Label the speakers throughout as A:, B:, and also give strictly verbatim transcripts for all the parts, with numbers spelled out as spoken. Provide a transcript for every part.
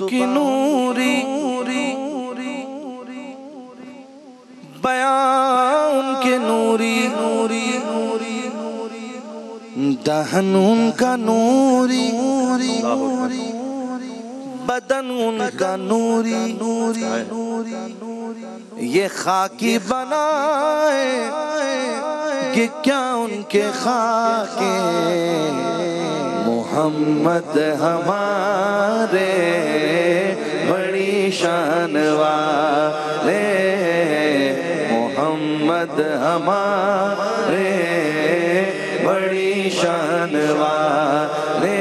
A: کی نوری بیان ان کے نوری دہن ان کا نوری بدن ان کا نوری یہ خاکی بنائے کہ کیا ان کے خاکے محمد ہمارے بڑی شان والے محمد ہمارے بڑی شان والے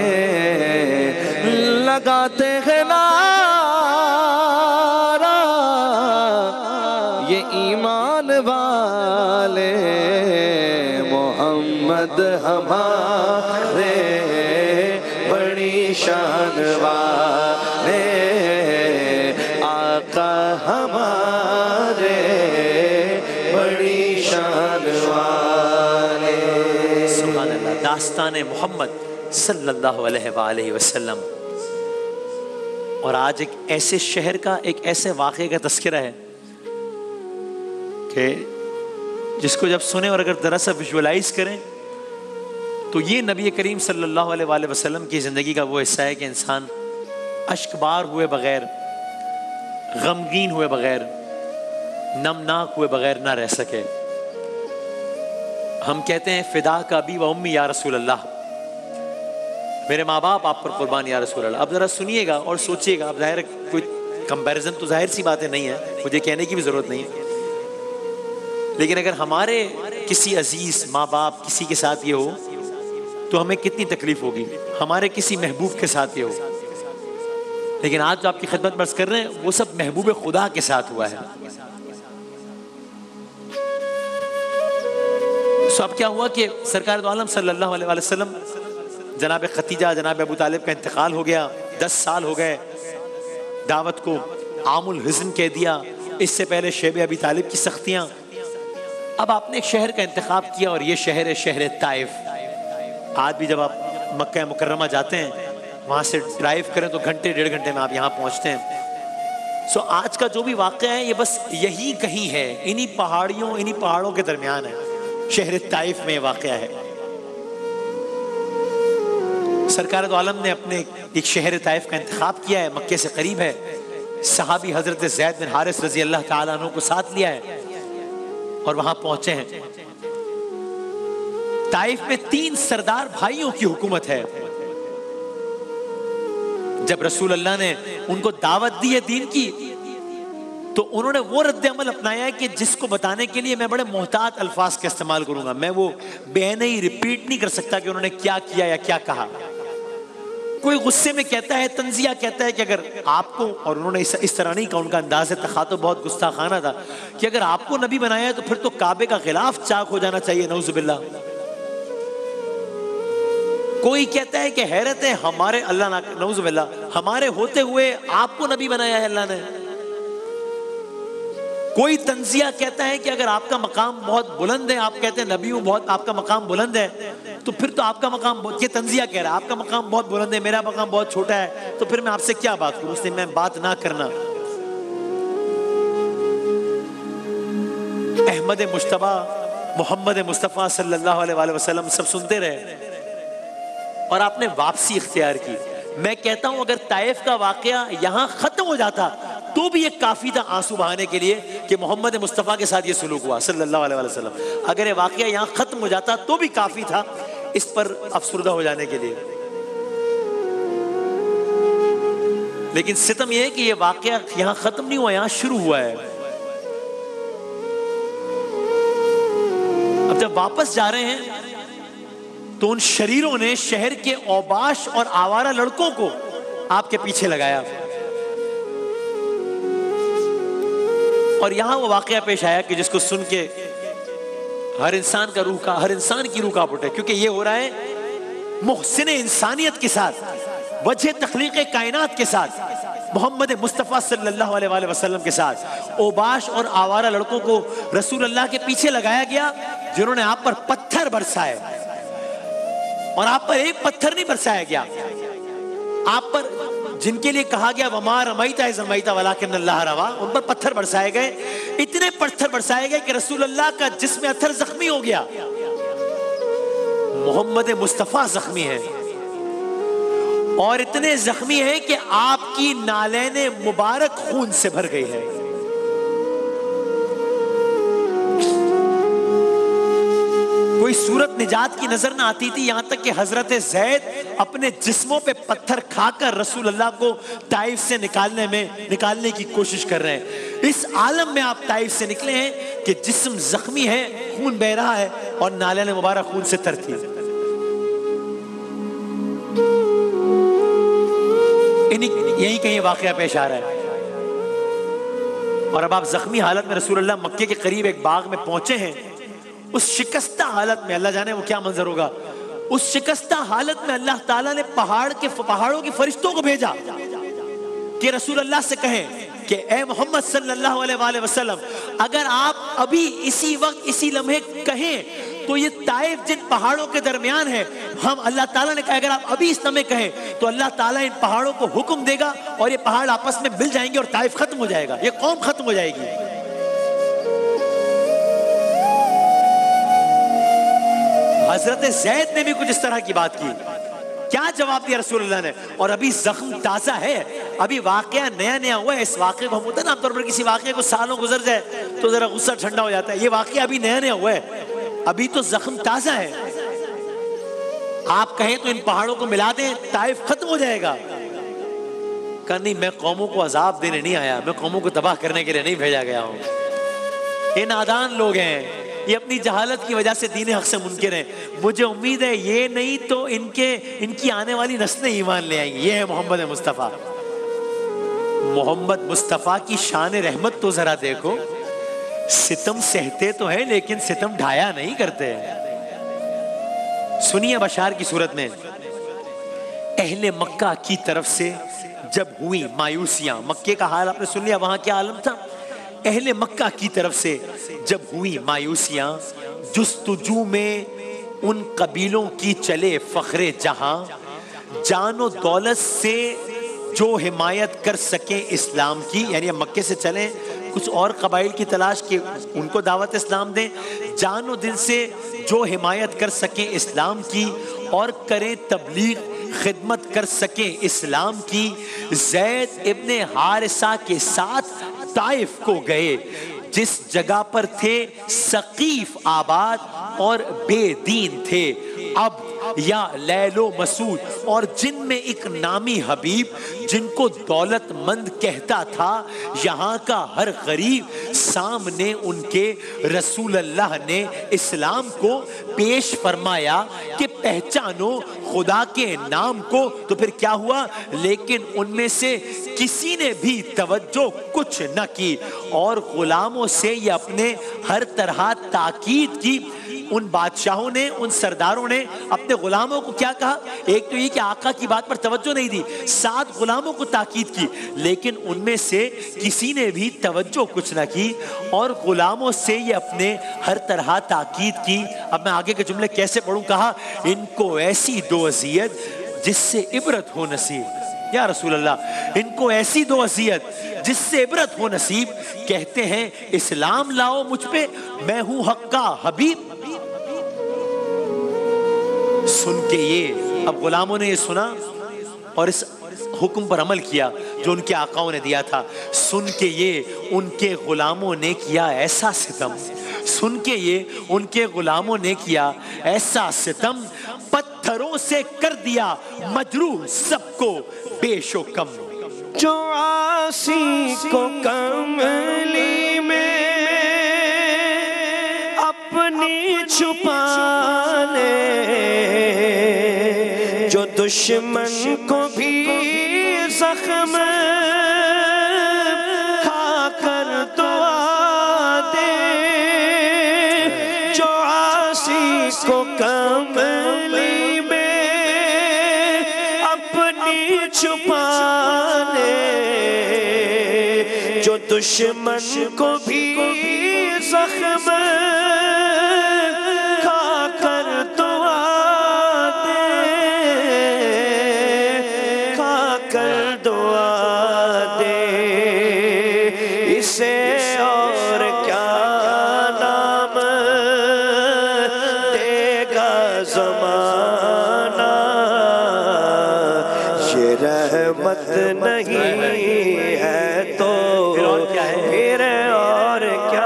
A: لگاتے ہیں نعرہ یہ ایمان والے محمد ہمارے بڑی شان والے آقا ہمارے بڑی شان والے.
B: سبحان اللہ. داستان محمد صلی اللہ علیہ وآلہ وسلم. اور آج ایک ایسے شہر کا ایک ایسے واقعے کا تذکرہ ہے کہ جس کو جب سنیں اور اگر ذرا سا ویژولائز کریں تو یہ نبی کریم صلی اللہ علیہ وآلہ وسلم کی زندگی کا وہ حصہ ہے کہ انسان اشک بار ہوئے بغیر، غمگین ہوئے بغیر، نمناک ہوئے بغیر نہ رہ سکے. ہم کہتے ہیں فدا کا ابی و امی یا رسول اللہ، میرے ماں باپ آپ پر قربان یا رسول اللہ. اب ذرا سنیے گا اور سوچیے گا. اب ظاہر کوئی کمپیریزن تو ظاہر سی باتیں نہیں ہے، مجھے کہنے کی بھی ضرورت نہیں ہے، لیکن اگر ہمارے کسی عزیز ماں باپ کسی کے ساتھ یہ ہو تو ہمیں کتنی تکلیف ہوگی. ہمارے کسی محبوب کے ساتھ یہ ہو، لیکن آج جو آپ کی خدمت میں عرض کر رہے ہیں وہ سب محبوب خدا کے ساتھ ہوا ہے. سو اب کیا ہوا کہ سرکار دو عالم صلی اللہ علیہ وسلم جناب ختیجہ جناب ابو طالب کا انتقال ہو گیا. دس سال ہو گئے. دعوت کو عام الحزن کہہ دیا. اس سے پہلے شیب ابی طالب کی سختیاں. اب آپ نے ایک شہر کا انتخاب کیا اور یہ شہر ہے شہر طائف. آج بھی جب آپ مکہ مکرمہ جاتے ہیں وہاں سے ڈرائیو کریں تو گھنٹے ڈیڑھ گھنٹے میں آپ یہاں پہنچتے ہیں. سو آج کا جو بھی واقعہ ہے یہ بس یہی کہیں ہے، انہی پہاڑیوں انہی پہاڑوں کے درمیان ہے. شہر طائف میں یہ واقعہ ہے. سرکار دو عالم نے اپنے ایک شہر طائف کا انتخاب کیا ہے، مکے سے قریب ہے. صحابی حضرت زید بن حارث رضی اللہ تعالیٰ عنہ کو ساتھ لیا ہے اور وہاں پہنچے ہیں. طائف میں تین سردار بھائیوں کی حکومت ہے. جب رسول اللہ نے ان کو دعوت دی ہے دین کی تو انہوں نے وہ رد عمل اپنایا ہے کہ جس کو بتانے کے لیے میں بڑے محتاط الفاظ کا استعمال کروں گا. میں وہ بے نہیں ریپیٹ نہیں کر سکتا کہ انہوں نے کیا کیا یا کیا کہا. کوئی غصے میں کہتا ہے، تنزیہ کہتا ہے کہ اگر آپ کو، اور انہوں نے اس طرح نہیں کہا، ان کا انداز تخاطب بہت گستاخانہ تھا کہ اگر آپ کو نبی بنایا ہے تو پھر تو کعبے کا غلاف چاک ہو جانا چاہیے، نعوذ باللہ. کوئی کہتا ہے کہ حیرت ہے ہمارے اللہ نہ، نعوذ باللہ، ہمارے ہوتے ہوئے آپ کو نبی بنایا ہے اللہ نے. کوئی تنزیہ کہتا ہے کہ اگر آپ کا مقام بہت بلند ہے، آپ کہتے ہیں نبی ہوں، بہت آپ کا مقام بلند ہے، تو پھر تو آپ کا مقام، یہ تنزیہ کہہ رہا ہے آپ کا مقام بہت بلند ہے، میرا مقام بہت چھوٹا ہے، تو پھر میں آپ سے کیا بات کروں. اس نے میں بات نہ کرنا. احمد مجتبیٰ محمد مصطفیٰ صلی اللہ علیہ وآلہ وسلم سب سنتے رہے اور آپ نے واپسی اختیار کی. میں کہتا ہوں اگر طائف کا واقعہ یہاں ختم ہو جاتا تو بھی ایک کافی تھا آنسو بہانے کے لیے کہ محمد مصطفیٰ کے ساتھ یہ سلوک ہوا صلی اللہ علیہ وسلم. اگر یہ واقعہ یہاں ختم ہو جاتا تو بھی کافی تھا اس پر افسردہ ہو جانے کے لیے. لیکن ستم یہ ہے کہ یہ واقعہ یہاں ختم نہیں ہوا، یہاں شروع ہوا ہے. اب جب واپس جا رہے ہیں تو ان شریروں نے شہر کے اوباش اور آوارہ لڑکوں کو آپ کے پیچھے لگایا اور یہاں وہ واقعہ پیش آیا کہ جس کو سن کے ہر انسان کا روح کا ہر انسان کی روح کانپ اٹھے. کیونکہ یہ ہو رہا ہے محسن انسانیت کے ساتھ، وجہ تخلیق کائنات کے ساتھ، محمد مصطفیٰ صلی اللہ علیہ وآلہ وسلم کے ساتھ اوباش اور آوارہ لڑکوں کو رسول اللہ کے پیچھے لگایا گیا جنہوں نے آپ پر پتھر برسائے. اور آپ پر ایک پتھر نہیں برسایا گیا، آپ پر جن کے لیے کہا گیا وما رمیت اذ رمیت ولکن اللہ رما، ان پر پتھر برسائے گئے، اتنے پتھر برسائے گئے کہ رسول اللہ کا جسم اطہر زخمی ہو گیا۔ محمد مصطفیٰ زخمی ہے، اور اتنے زخمی ہیں کہ آپ کی نالین مبارک خون سے بھر گئی ہے۔ کوئی صورت نجات کی نظر نہ آتی تھی، یہاں تک کہ حضرت زید اپنے جسموں پہ پتھر کھا کر رسول اللہ کو طائف سے نکالنے میں نکالنے کی کوشش کر رہے ہیں۔ اس عالم میں آپ طائف سے نکلے ہیں کہ جسم زخمی ہے، خون بہ رہا ہے، اور نالین مبارک خون سے تر تھی۔ یہی کہیں واقعہ پیش آ رہا ہے۔ اور اب آپ زخمی حالت میں رسول اللہ مکے کے قریب ایک باغ میں پہنچے ہیں، اس شکستہ حالت میں، اللہ جانے وہ کیا منظر ہوگا، اس شکستہ حالت میں اللہ تعالیٰ نے پہاڑ کے پہاڑوں کے فرشتوں کو بھیجا کہ رسول اللہ سے کہیں کہ اے محمد صلی اللہ علیہ وآلہ وسلم، اگر آپ ابھی اسی وقت اسی لمحے کہیں تو یہ طائف جن پہاڑوں کے درمیان ہے، ہم اللہ تعالیٰ نے کہا اگر آپ ابھی اس لمحے کہیں تو اللہ تعالیٰ ان پہاڑوں کو حکم دے گا اور یہ پہاڑ آپس میں مل جائیں گے اور طائف ختم ہو جائے گا، یہ قوم ختم ہو جائے گی۔ حضرت زید نے بھی کچھ اس طرح کی بات کی۔ کیا جواب دیا رسول اللہ نے؟ اور ابھی زخم تازہ ہے، ابھی واقعہ نیا نیا ہوا ہے۔ اس واقعے کو ہم ہوتا ہے نا عام طور پر کسی واقعے کو سالوں گزر جائے تو ذرا غصہ ٹھنڈا ہو جاتا ہے، یہ واقعہ ابھی نیا نیا ہوا ہے، ابھی تو زخم تازہ ہے۔ آپ کہیں تو ان پہاڑوں کو ملا دیں، طائف ختم ہو جائے گا۔ کہا نہیں، میں قوموں کو عذاب دینے نہیں آیا، میں قوموں کو تباہ کرنے کے لیے نہیں بھیجا گیا ہوں۔ یہ نادان لوگ ہیں، یہ اپنی جہالت کی وجہ سے دین حق سے منکر ہیں، مجھے امید ہے یہ نہیں تو ان کے ان کی آنے والی نسلیں ایمان لے آئیں گی۔ یہ ہے محمد مصطفیٰ۔ محمد مصطفیٰ کی شان رحمت تو ذرا دیکھو، ستم سہتے تو ہیں لیکن ستم ڈھایا نہیں کرتے۔ سنیے بشار کی صورت میں، اہل مکہ کی طرف سے جب ہوئی مایوسیاں، مکے کا حال آپ نے سن لیا، وہاں کیا عالم تھا، اہل مکہ کی طرف سے جب ہوئی مایوسیاں، جستجو میں ان قبیلوں کی چلے فخر جہاں، جان و دولت سے جو حمایت کر سکیں اسلام کی، یعنی مکے سے چلیں کچھ اور قبائل کی تلاش کی، ان کو دعوت اسلام دیں، جان و دل سے جو حمایت کر سکیں اسلام کی اور کریں تبلیغ، خدمت کر سکیں اسلام کی۔ زید ابن حارثہ کے ساتھ طائف کو گئے، جس جگہ پر تھے ثقیف آباد اور بے دین تھے، اب یا لیل و مسعود، اور جن میں ایک نامی حبیب جن کو دولت مند کہتا تھا، یہاں کا ہر غریب، سامنے ان کے رسول اللہ نے اسلام کو پیش فرمایا کہ پہچانو خدا کے نام کو۔ تو پھر کیا ہوا؟ لیکن ان میں سے کسی نے بھی توجہ کچھ نہ کی، اور غلاموں سے یہ اپنے ہر طرح تاکید کی۔ ان بادشاہوں نے، ان سرداروں نے اپنے غلاموں کو کیا کہا؟ ایک تو یہ کہ آقا کی بات پر توجہ نہیں دی، ساتھ غلاموں کو تاکید کی، لیکن ان میں سے کسی نے بھی توجہ کچھ نہ کی اور غلاموں سے یہ اپنے ہر طرح تاکید کی۔ اب میں آگے کے جملے کیسے پڑھوں؟ کہا ان کو ایسی دو اذیت جس سے عبرت ہو نصیب، یا رسول اللہ ان کو ایسی دو اذیت جس سے عبرت ہو نصیب، کہتے ہیں اسلام لاؤ مجھ پہ، میں ہوں حق کا حبیب۔ سن کے یہ، اب غلاموں نے یہ سنا اور اس حکم پر عمل کیا جو ان کے آقاؤں نے دیا تھا۔ سن کے یہ ان کے غلاموں نے کیا ایسا ستم، سن کے یہ ان کے غلاموں نے کیا ایسا ستم، پتھروں سے کر دیا مجروح سب کو بیش و کم۔
A: جو عاصی کو کملی میں اپنی چھپانے، جو دشمن کو بھی زخم کھا کر دعا دے، جو عاصی کو کملی میں اپنی چھپانے، جو دشمن کو بھی زخم کھا کر دعا دے، کھا کر دعا نہیں ہے تو پھر اور کیا ہے پھر اور کیا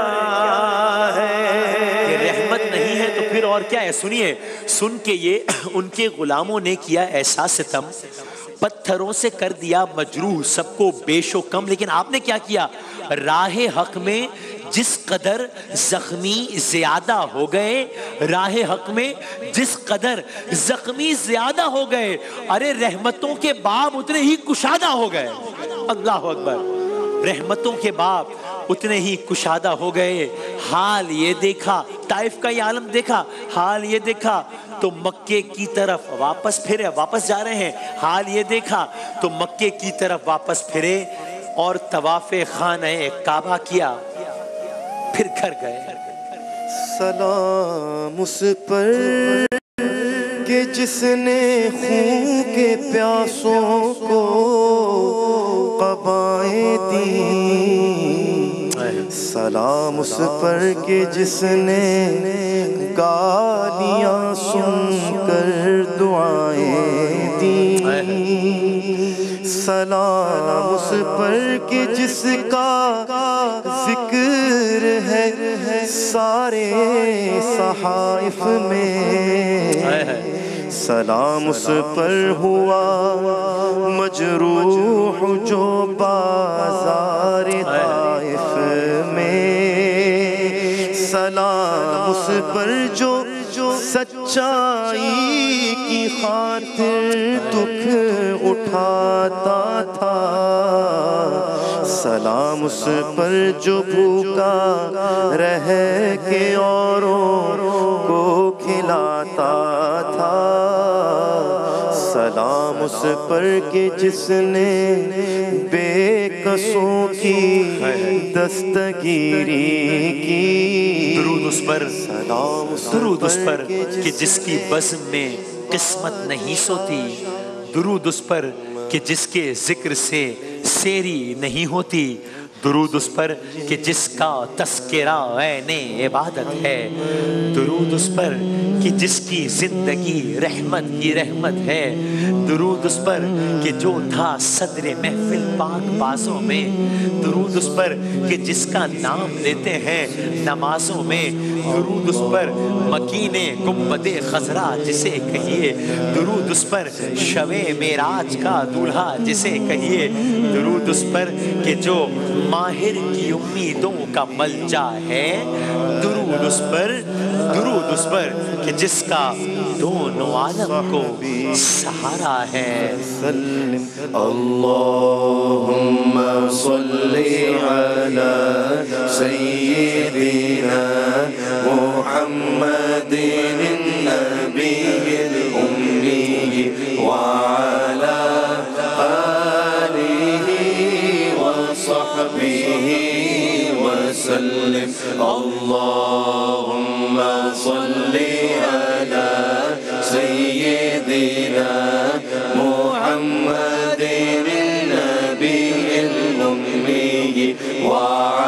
A: ہے
B: رحمت نہیں ہے تو پھر اور کیا ہے سنیے سن کے یہ ان کے غلاموں نے کیا ایسا ستم پتھروں سے کر دیا مجروح سب کو بیش و کم لیکن آپ نے کیا کیا راہ حق میں جس قدر زخمی زیادہ ہو گئے راہ حق میں جس قدر زخمی زیادہ ہو گئے ارے رحمتوں کے باب اتنے ہی کشادہ ہو گئے اللہ اکبر رحمتوں کے باب اتنے ہی کشادہ ہو گئے حال یہ دیکھا طائف کا یہ عالم دیکھا حال یہ دیکھا تو مکے کی طرف واپس پھرے واپس جا رہے ہیں حال یہ دیکھا تو مکے کی طرف واپس پھرے اور طواف خانہ کعبہ کیا پھر گھر گئے
C: سلام اس پر کہ جس نے خون کے پیاسوں کو قبائیں دیں سلام اس پر کہ جس نے گالیاں سن کر دعائیں دیں سلام اس پر کہ جس کا ذکر ہے سارے صحائف میں سلام اس پر ہوا مجروح جو بازار طائف میں سلام اس پر جو سچائی کی خاطر دکھ اٹھاتا تھا سلام اس پر جو بھوکا رہ کے اوروں کو کھلاتا تھا سلام اس پر کہ جس نے بے قصوں کی دستگیری کی
B: درود اس پر
C: سلام
B: درود اس پر کہ جس کی بزم میں قسمت نہیں سوتی درود اس پر کہ جس کے ذکر سے سیری نہیں ہوتی درود اس پر کہ جس کا تذکرہ عین عبادت ہے درود اس پر کہ جس کی زندگی رحمت کی رحمت ہے درود اس پر کہ جو تھا صدر محفل پاک بازوں میں درود اس پر کہ جس کا نام لیتے ہیں نمازوں میں درود اس پر مکین گنبد خضرا جسے کہیے درود اس پر شب معراج کا دولہا جسے کہیے درود اس پر کہ جو ماہر کی امیدوں کا ملجا ہے درود اس پر درود اس پر کہ جس کا دونوں عالم کو سہارا ہے
C: اللہم صلی علی سیدنا محمد النبی الامی وعلا آلہ وصحبہ وسلم اللہم صلی علی سیدنا محمد النبی الامی وعلا